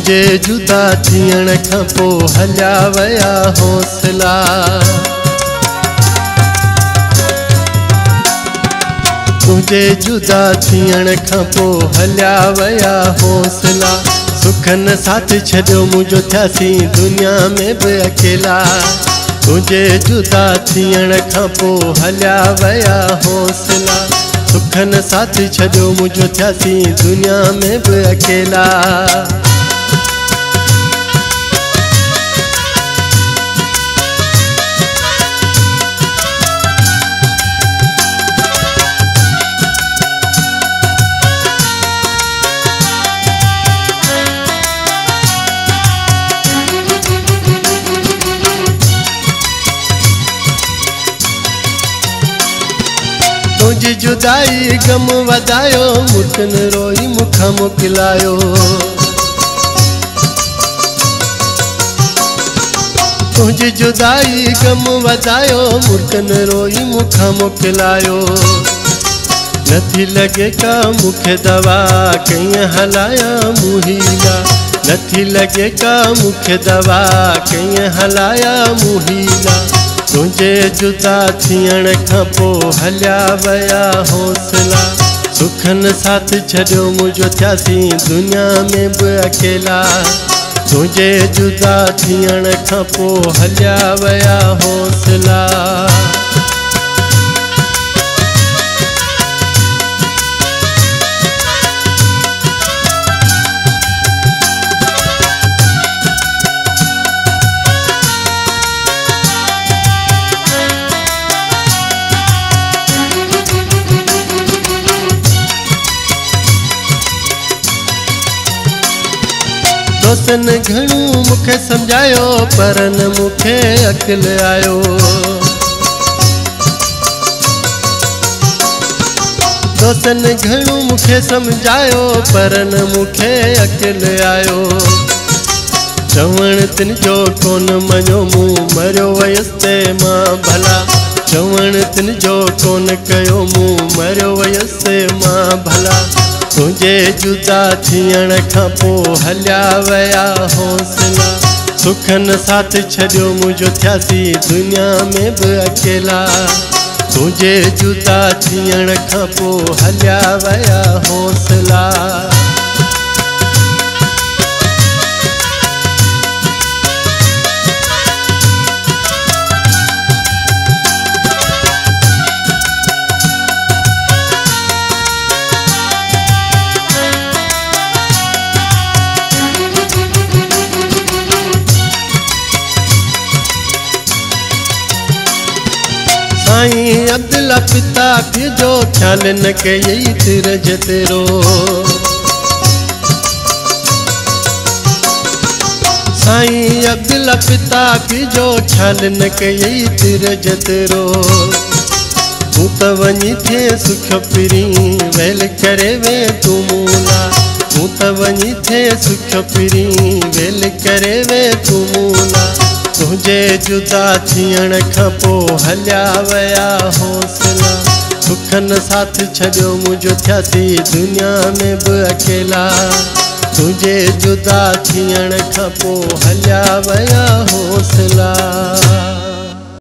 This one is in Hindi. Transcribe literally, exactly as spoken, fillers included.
तुझे जुदा थियण खां पोइ हलिया वया हौसला। तुझे जुदा थियण खां पोइ हलिया वया हौसला। सुखन साथ छॾियो मुंहिंजो थियासीं दुनिया में भी अकेला। तुझे जुदा थियण खां पोइ हलिया वया हौसला। सुखन साथ छॾियो मुंहिंजो थियासीं दुनिया में भी अकेला। तुझी जुदाई गम वधायो मुर्कन रोई मुखा मोकिलायो। तुझी जुदाई गम वधायो मुर्कन रोई मुखा मोकिलायो। नथी लगे का मुखे दवा कहीं हलाया मुहीला। नथी लगे का मुखे दवा कहीं हलाया मुहीला। तुझे जुदा थियण खां पोइ हलिया वया हौसला। सुखन साथ छॾियो मुंहिंजो थियासीं दुनिया में भी अकेला। तुझे जुदा थियण खां पोइ हलिया वया हौसला। दोस्तन घणो मुखे समझायो पर न मुखे अकल आयो। दोस्तन घणो मुखे समझायो पर न मुखे अकल आयो। चवण तिन जो कोन मञो मूं मरियो वयसि मां भला। चवण तिन जो कोन कयो मूं मरियो वयसि मां भला। तुझे जुदा थियण खां पोइ हलिया वया हौसला। सुखन साथ छॾियो मुंहिंजो थियासीं दुनिया में भी अकेला। तुझे जुदा थियण खां पोइ हलिया वया हौसला। साईं अब्दुल्ला पिता पीउ जो ख्याल न कयई तिरज तेरो। साईं अब्दुल्ला पिता पीउ जो ख्याल न कयई तिरज तेरो। तूं त वञी थिए सुख पिरी वेल करे वे तूं मूला। तूं त वञी थिए सुख पिरी वेल करे वे तूं मूला। तुझे जुदा थियण खां पोइ हलिया वया हौसला। सुखन साथ छॾियो मुंहिंजो थियासीं दुनिया में भी अकेला। तुझे जुदा थियण खां पोइ हलिया वया हौसला।